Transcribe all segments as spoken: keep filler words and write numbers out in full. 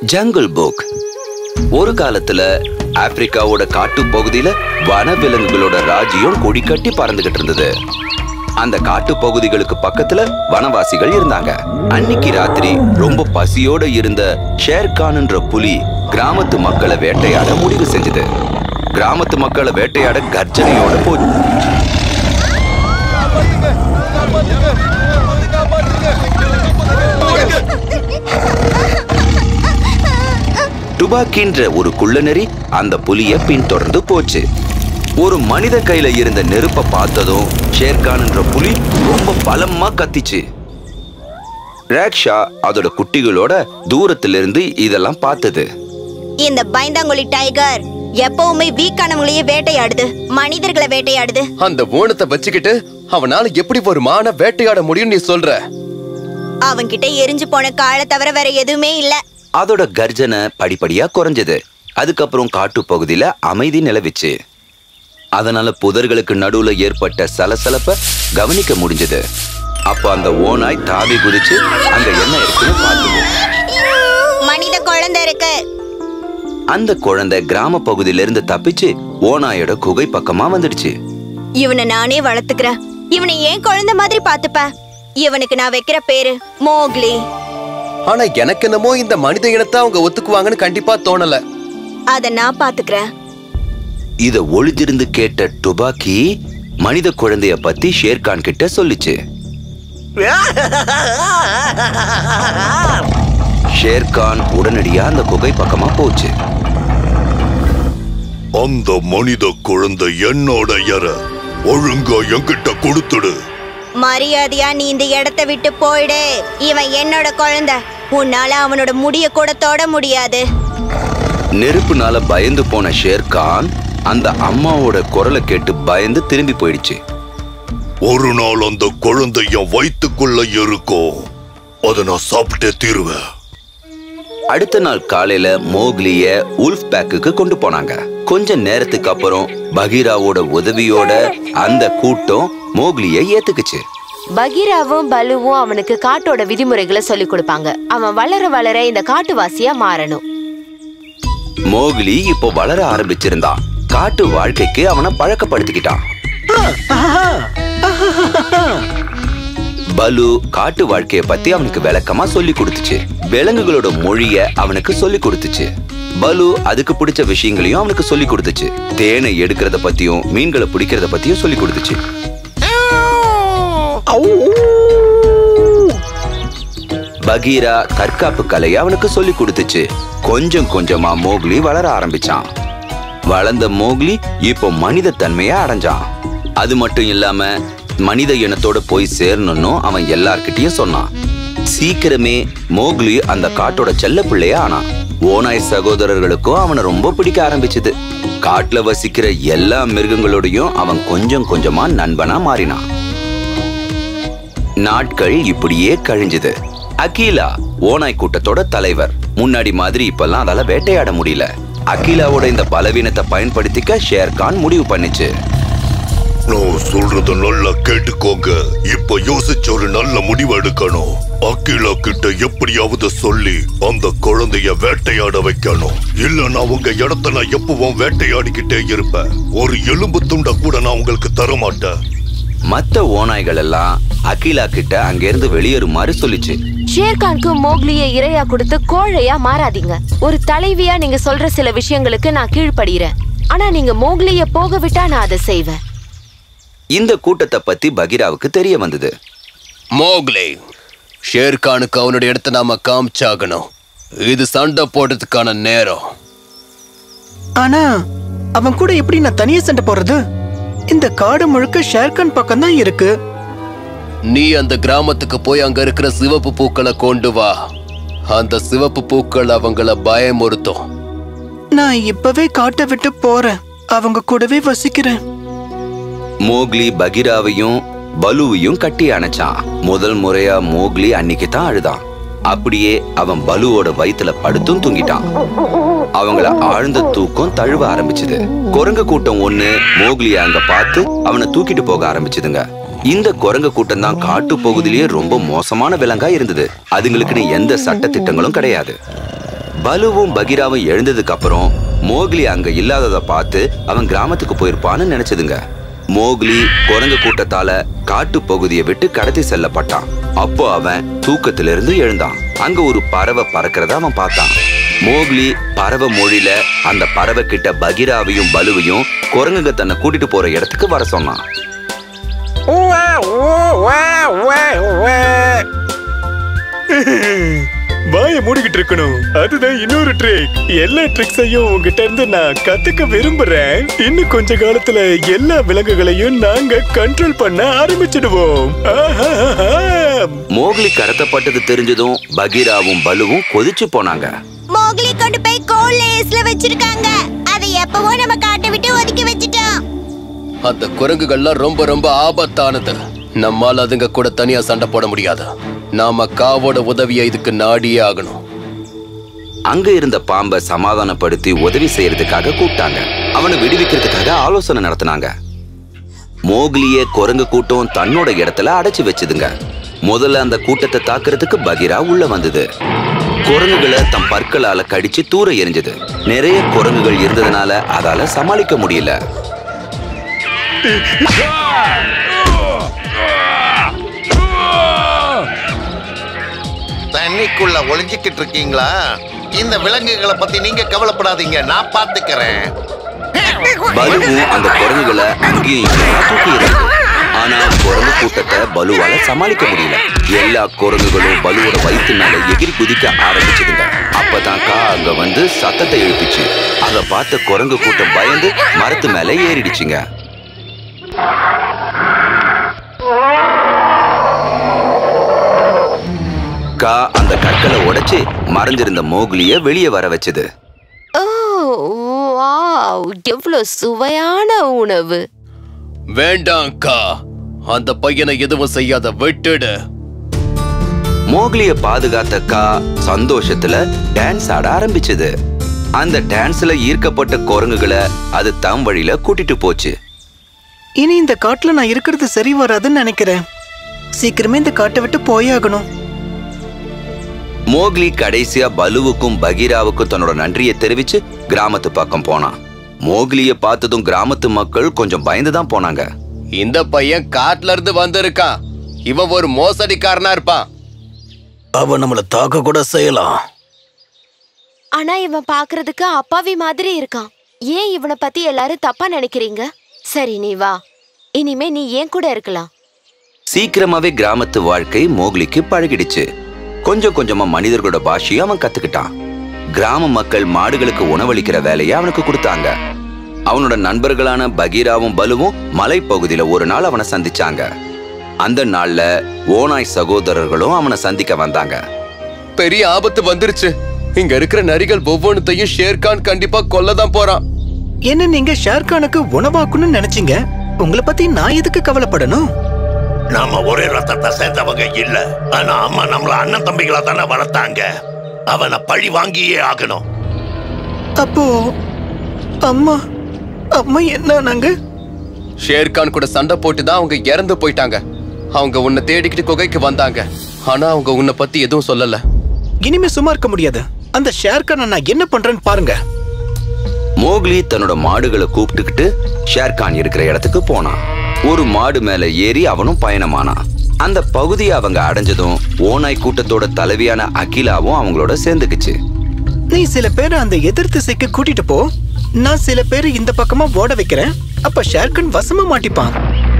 Jungle book. ஒரு காலத்துல ஆப்பிரிக்காவோட காட்டு பகுதியில வனவிலங்குகளோட ராஜ்யம் கொடி கட்டி பறந்துகிட்டு இருந்தது. அந்த காட்டு பகுதிகளுக்கு பக்கத்துல வனவாசிகள் இருந்தாங்க. அன்னைக்கு ராத்திரி ரொம்ப பசியோட இருந்த ஷேர்கான்ன்ற புலி கிராமத்து மக்களை வேட்டையாட முடிவு செஞ்சது. கிராமத்து மக்களை வேட்டையாட கர்ஜனையோட போச்சு. டுபாக்கின்ற ஒரு குள்ளநெறி அந்த புலிய பின்தொடர்ந்து போச்சு. ஒரு மனித கையில இருந்த நெருப்ப பார்த்ததும் ஷேர்கான் என்ற புலி ரொம்ப பலமா கத்திச்சு. ராக்ஷா அதோட குட்டிகளோட தூரத்துல இருந்து இதெல்லாம் பார்த்தது. இந்த பைந்தாங்குழி டைகர் எப்பவுமே வீக்கானவங்களையே வேட்டையாடுது, மனிதர்களை வேட்டையாடுது. அந்த ஓணத்தை வச்சுக்கிட்டு அவனால எப்படி ஒரு மான வேட்டையாட முடியும் நீ சொல்ற? அவன்கிட்ட எரிஞ்சு போன காலை தவிர வேற எதுவுமே இல்ல. அதோட கர்ஜனை படிப்படியா குறைஞ்சது. அதுக்கப்புறம் காட்டு பகுதியில அமைதி நிலவிச்சு. அதனால புதர்களுக்கு நடுவுல ஏற்பட்ட சலசலப்ப கவனிக்க முடிஞ்சது. அப்ப அந்த ஓநாய் தாவி குதிச்சு அங்க என்ன இருக்குன்னு பார்த்தது. மனித குழந்தை இருக்கு. அந்த குழந்தை கிராம பகுதியில இருந்து தப்பிச்சு ஓநாயோட குகை பக்கமா வந்துடுச்சு. இவனை நானே வளர்த்துக்கிறேன். இவனை ஏன் குழந்தை மாதிரி பாத்துப்ப. இவனுக்கு நான் வைக்கிற பேரு மோக்லி. ஆனா எனக்கு என்னமோ இந்த மனித இனத்தை அவங்க ஒத்துக்குவாங்கன்னு கண்டிப்பா தோணல. அத நான் பாத்துக்கிறேன். இத ஒளிஞ்சிருந்து கேட்ட டுபாக்கி மனித குழந்தைய பத்தி ஷேர்கான் கிட்ட சொல்லிச்சு. ஷேர்கான் உடனடியா அந்த குகை பக்கமா போச்சு. அந்த மனித குழந்தை என்னோட யர ஒழுங்கா என்கிட்ட கொடுத்துடு. மரியாதையா நீ இந்த இடத்தை விட்டு போயிடு. இவன் என்னோட குழந்தை. உன்னால அவனோட முடிய கூட தொட முடியாது. நெருப்புனால பயந்து போன ஷேர்கான் அந்த அம்மாவோட குரலை கேட்டு பயந்து திரும்பி போயிடுச்சு. ஒரு நாள் அந்த குழந்தை என் வயிற்றுக்குள்ள இருக்கும். அதை நான் சாப்பிட்டே தீருவேன். அடுத்த நாள் காலையில மோக்லிய உல்ஃப் பேக்குக்கு கொண்டு போனாங்க. கொஞ்ச நேரத்துக்கு அப்புறம் பகீராவோட உதவியோட அந்த கூட்டம் மோக்லிய ஏத்துக்குச்சு. பகீராவும் பலுவும் அவனுக்கு காட்டோட விதிமுறைகளை சொல்லி கொடுப்பாங்க. அவன் வளர வளர இந்த காட்டுவாசியா மாறணும். மோக்லி இப்போ வளர ஆரம்பிச்சிருந்தான். காட்டு வாழ்க்கைக்கு அவனை பழக்கப்படுத்திக்கிட்டான். பலு காட்டு வாழ்க்கைய பத்தி அவனுக்கு விளக்கமா சொல்லி கொடுத்துச்சு. விலங்குகளோட மொழிய அவனுக்கு சொல்லி கொடுத்துச்சு. பலு அதுக்கு பிடிச்ச விஷயங்களையும் அவனுக்கு சொல்லி கொடுத்துச்சு. தேனை எடுக்கிறத பத்தியும் மீன்களை பிடிக்கிறத பத்தியும் சொல்லி கொடுத்துச்சு. பகீரா தற்காப்பு கலையை அவனுக்கு சொல்லி கொடுத்துச்சு. கொஞ்சம் கொஞ்சமா மோக்லி வளர ஆரம்பிச்சான். வளர்ந்த மோக்லி இப்போ மனித தன்மையா அடைஞ்சான். அது மட்டும் இல்லாம மனித இனத்தோட போய் சேரணும்னு அவன் எல்லார்கிட்டயும் சொன்னான். சீக்கிரமே மோக்லி அந்த காட்டோட செல்ல பிள்ளையா ஆனான். ஓநாய் சகோதரர்களுக்கும் அவனை ரொம்ப பிடிக்க ஆரம்பிச்சது. காட்டுல வசிக்கிற எல்லா மிருகங்களோடையும் அவன் கொஞ்சம் கொஞ்சமா நண்பனா மாறினான். நாட்கள் இப்படியே கழிஞ்சது. அகிலா ஓநாய் கூட்டத்தோட தலைவர். முன்னாடி மாதிரி இப்பெல்லாம் அதால வேட்டையாட முடியல. அகிலாவோட இந்த பலவீனத்தை பயன்படுத்திக்க ஷேர்கான் முடிவு பண்ணிச்சு. நான் சொல்றத நல்லா கேட்டுக்கோங்க. இப்ப யோசிச்ச ஒரு நல்ல முடிவு எடுக்கணும். அகிலா கிட்ட எப்படியாவது சொல்லி அந்த குழந்தைய வேட்டையாட வைக்கணும். இல்லன்னா உங்க இடத்த நான் எப்பவும் வேட்டையாடிக்கிட்டே இருப்பேன். ஒரு எலும்பு துண்ட கூட நான் உங்களுக்கு தர மாட்டேன். மத்த ஓநாய்கள் எல்லாம் அகிலா கிட்ட அங்கிருந்து வெளியேறுமாறு சொல்லிச்சு. ஷேர்கானுக்கு மோக்லிய இரையா கொடுத்து கோழையா மாறாதீங்க. ஒரு தலைவியா நீங்க சொல்ற சில விஷயங்களுக்கு நான் கீழ்படுகிறேன். ஆனா நீங்க மோக்லிய போக விட்டா நான் அதை செய்வேன். இந்த கூட்டத்தை பத்தி பகீராவுக்கு தெரிய வந்தது. மோக்லி, ஷேர்கானுக்கு அவனுடைய இடத்தை நாம காமிச்சாகணும். இது சண்டை போடுறதுக்கான நேரம். ஆனா அவன் கூட எப்படி நான் தனியா சண்டை போடுறது? இந்த காடு முழுக்க ஷேர்கான் பக்கம் தான் இருக்கு. நீ அந்த கிராமத்துக்கு போய் அங்க இருக்கிற சிவப்பு பூக்களை கொண்டு வா. அந்த சிவப்பு பூக்கள் அவங்கள பயமுறுத்தும். நான் இப்பவே காட்டை விட்டு போறேன். அவங்க கூடவே வசிக்கிறேன். மோக்லி பகீராவையும் பலுவையும் கட்டி அணைச்சான். முதல் முறையா மோக்லி அன்னைக்கு தான் அழுதான். அப்படியே அவன் பலுவோட வயித்துல படுத்தும் தூங்கிட்டான். அவங்கள ஆழ்ந்த தூக்கம் தழுவ ஆரம்பிச்சது. குரங்கு கூட்டம் ஒண்ணு மோக்லிய அங்க பார்த்து அவனை தூக்கிட்டு போக ஆரம்பிச்சதுங்க. இந்த குரங்கு கூட்டம் தான் காட்டு பகுதியிலேயே ரொம்ப மோசமான விலங்கா இருந்தது. அதுங்களுக்குன்னு எந்த சட்ட திட்டங்களும் கிடையாது. பலுவும் பகீராவும் எழுந்ததுக்கு அப்புறம் மோக்லி அங்க இல்லாததை பார்த்து அவன் கிராமத்துக்கு போயிருப்பான்னு நினைச்சதுங்க. மோக்லி குரங்கு கூட்டத்தால காட்டு பகுதியை விட்டு கடத்தி செல்லப்பட்டான். அப்போ அவன் தூக்கத்திலிருந்து எழுந்தான். அங்க ஒரு பறவை பறக்கிறத அவன் பார்த்தான். மோக்லி பறவை மொழியில அந்த பறவை கிட்ட பகீராவையும் பலுவையும் குரங்குங்க தன்னை கூட்டிட்டு போற இடத்துக்கு வர சொன்னான். வாய மூடிக்கிட்டு இருக்கணும். அதுதான் இன்னொரு ட்ரிக். எல்லா ட்ரிக்ஸையும் உங்ககிட்ட இருந்து நான் கத்துக்க விரும்புறேன். இன்னும் கொஞ்ச காலத்துல எல்லா விலங்குகளையும் நாங்க கண்ட்ரோல் பண்ண ஆரம்பிச்சிடுவோம். மோக்லி கடத்தப்பட்டது தெரிஞ்சதும் பகீராவும் பலுவும் கொதிச்சு போனாங்க. மோக்லி கொண்டு போய் கோல் லேஸ்ல வச்சிருக்காங்க. அதை எப்பவோ நம்ம காட்டை விட்டு ஒதுக்கி வச்சிட்டோம். அந்த குரங்குகள்லாம் ரொம்ப ரொம்ப ஆபத்தானது. நம்மால அதுங்க கூட தனியா சண்டை போட முடியாது. நாம காவோட உதவியை இதுக்கு நாடியே ஆகணும். அங்க இருந்த பாம்பை சமாதானப்படுத்தி உதவி செய்யறதுக்காக கூப்பிட்டாங்க. அவனை விடுவிக்கிறதுக்காக ஆலோசனை நடத்தினாங்க. மோக்லிய குரங்கு கூட்டம் தன்னோட இடத்துல அடைச்சு வச்சுதுங்க. முதல்ல அந்த கூட்டத்தை தாக்குறதுக்கு பகீரா உள்ள வந்தது. குரங்குகளை தம் பற்களால கடிச்சு தூர எரிஞ்சது. நிறைய குரங்குகள் இருந்ததுனால அதால சமாளிக்க முடியல. தண்ணிக்குள்ள ஒளிஞ்சிக்கிட்டு இருக்கீங்களா? இந்த விலங்குகளை பத்தி நீங்க கவலைப்படாதீங்க, நான் பாத்துக்கிறேன். பலுவும் அந்த குரங்குகளை அங்கேயும் தூக்கி எறிஞ்சது. ஆனா குரங்கு கூட்டத்தை பலுவால சமாளிக்க முடியல. எல்லா குரங்குகளும் பலுவோட வயிற்று மேல எகிரி குதிக்க ஆரம்பிச்சதுங்க. அப்பதான் கா அங்க வந்து சத்தத்தை எழுப்பிச்சு. அதை பார்த்த குரங்கு கூட்டம் பயந்து மரத்து மேல ஏறிடுச்சுங்க. கா அந்த கற்களை உடைச்சு மறைஞ்சிருந்த மோக்லிய வெளியே வர வச்சது. ஓ வாவ், எவ்வளவு சுவையான உணவு. வேண்டாம் கா, அந்த பையனை எதுவும் செய்யாத, விட்டுடு. மோக்லிய பாதுகாத்த கா சந்தோஷத்துல டான்ஸ் ஆட ஆரம்பிச்சது. அந்த டான்ஸ்ல ஈர்க்கப்பட்ட குரங்குகளை அது தம் வழியில கூட்டிட்டு போச்சு. இனி இந்த காட்டுல நான் இருக்கிறது சரி வராதுன்னு நினைக்கிறேன். சீக்கிரமே இந்த காட்டை விட்டு போயாகணும். மோக்லி கடைசியா பலுவுக்கும் பகீராவுக்கும் தன்னோட நன்றியை தெரிவிச்சு கிராமத்து பக்கம் போனான். மோக்லிய பார்த்ததும் கிராமத்து மக்கள் கொஞ்சம் பயந்துதான் போனாங்க. இந்த பையன் காட்டுல இருந்து வந்திருக்கான். இவன் ஒரு மோசடிக்காரனா இருப்பான். அவன் நம்மள தாக்க கூட செய்யலாம். ஆனா இவன் பாக்குறதுக்கு அப்பாவி மாதிரி இருக்கான். ஏன் இவனை பத்தி எல்லாரும் தப்பா நினைக்கிறீங்க? சரி, நீ வா, இனிமே நீ ஏன் கூட இருக்கலாம். சீக்கிரமாவே கிராமத்து வாழ்க்கை மோக்லிக்கு பழகிடுச்சு. கொஞ்சம் கொஞ்சமா மனிதர்களோட பாஷையை அவன் கத்துக்கிட்டான். கிராம மக்கள் மாடுகளுக்கு உணவளிக்கிற வேலையை அவனுக்கு கொடுத்தாங்க. அவனோட நண்பர்களான பகீராவும் பலுவும் மலைப்பகுதியில ஒரு நாள் அவனை சந்திச்சாங்க. அந்த நாள்ல ஓநாய் சகோதரர்களும் அவனை சந்திக்க வந்தாங்க. பெரிய ஆபத்து வந்துருச்சு. இங்க இருக்கிற நரிகள் ஒவ்வொன்றையும் ஷேர்கான் கண்டிப்பா கொல்லதான் போறான். என்ன நீங்க ஷேர்கானுக்கு உணவாக்கணும்னு நினைச்சீங்க? உங்களை பத்தி நான் எதுக்கு கவலைப்படணும்? நாம ஒரே ரத்தத்தை சேர்ந்தவங்க இல்ல. ஆனா அம்மா நம்மள அண்ணன் தம்பிகளா தானே வளர்த்தாங்க. அவனை பழி வாங்கியே ஆகணும். அப்போ அம்மா அம்மா என்ன? ஷேர்கான் கூட சண்டை போட்டுதான் அவங்க இறந்து போயிட்டாங்க. அவங்க உன்னை தேடிக்கிட்டு குகைக்கு வந்தாங்க. ஆனா அவங்க உன்னை பத்தி எதுவும் சொல்லல. இனிமே சும்மா இருக்க முடியாது. அந்த ஷேர்கானை நான் என்ன பண்றேன்னு பாருங்க. மோக்லி தன்னோட மாடுகளை கூப்பிட்டுக்கிட்டு ஷேர்கான் இருக்கிற இடத்துக்கு போனான். ஒரு மாடு மேல ஏறி அவனும் பயணமானான். அந்த பகுதியை அவங்க அடைஞ்சதும் ஓநாய் கூட்டத்தோட தலைவியான அகிலாவும் அவங்களோட சேர்ந்துக்குச்சு. நீ சில பேரை அந்த எதிர் திசைக்கு கூட்டிட்டு போ, நான் சில பேரை இந்த பக்கமா ஓட வைக்கிறேன். அப்ப ஷேர்கான் வசமா மாட்டிப்பான்.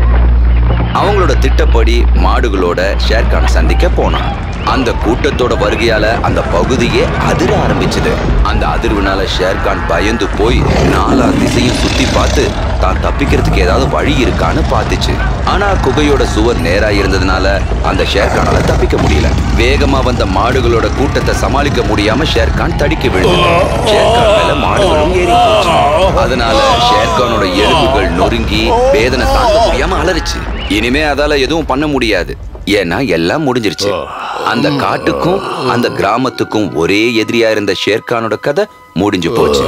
அவங்களோட திட்டப்படி மாடுகளோட ஷேர்கான் சந்திக்க போனான். அந்த கூட்டத்தோட வருகையால அந்த பகுதியே அதிர ஆரம்பிச்சது. அந்த அதிர்வுனால ஷேர்கான் பயந்து போய் நாலா திசையும் சுத்தி பார்த்து தான் தப்பிக்கிறதுக்கு ஏதாவது வழி இருக்கான்னு பார்த்துச்சு. ஆனா குகையோட சுவர் நேரா இருந்ததுனால அந்த ஷேர்கானால தப்பிக்க முடியல. வேகமா வந்த மாடுகளோட கூட்டத்தை சமாளிக்க முடியாம ஷேர்கான் தடிக்க விழுந்தது. ஷேர்கான் மேல மாடுகளும் ஏறி போச்சு. அதனால ஷேர்கானோட எலும்புகள் நொறுங்கி வேதனை தாங்க முடியாம அலறிச்சு. இனிமே அதால எதுவும் பண்ண முடியாது. ஏன்னா எல்லாம் முடிஞ்சிருச்சு. அந்த காட்டுக்கும் அந்த கிராமத்துக்கும் ஒரே எதிரியா இருந்த ஷேர்கானோட கதை முடிஞ்சு போச்சு.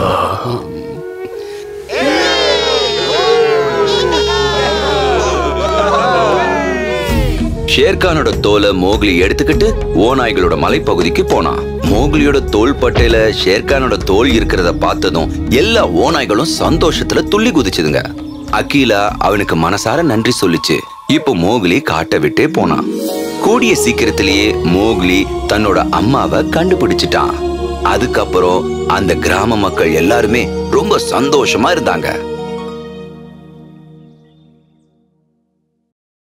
ஷேர்கானோட தோலை மோக்லி எடுத்துக்கிட்டு ஓநாய்களோட மலைப்பகுதிக்கு போனான். மோக்லியோட தோல் பட்டையில ஷேர்கானோட தோல் இருக்கிறத பார்த்ததும் எல்லா ஓநாய்களும் சந்தோஷத்துல துள்ளி குதிச்சுதுங்க. அகிலா அவனுக்கு மனசார நன்றி சொல்லிச்சு. இப்போ மோக்லி காட்டை விட்டே போனான். கூடிய சீக்கிரத்திலேயே மோக்லி தன்னோட அம்மாவை கண்டுபிடிச்சிட்டான். அதுக்கப்புறம் அந்த கிராம மக்கள் எல்லாருமே ரொம்ப சந்தோஷமா இருந்தாங்க.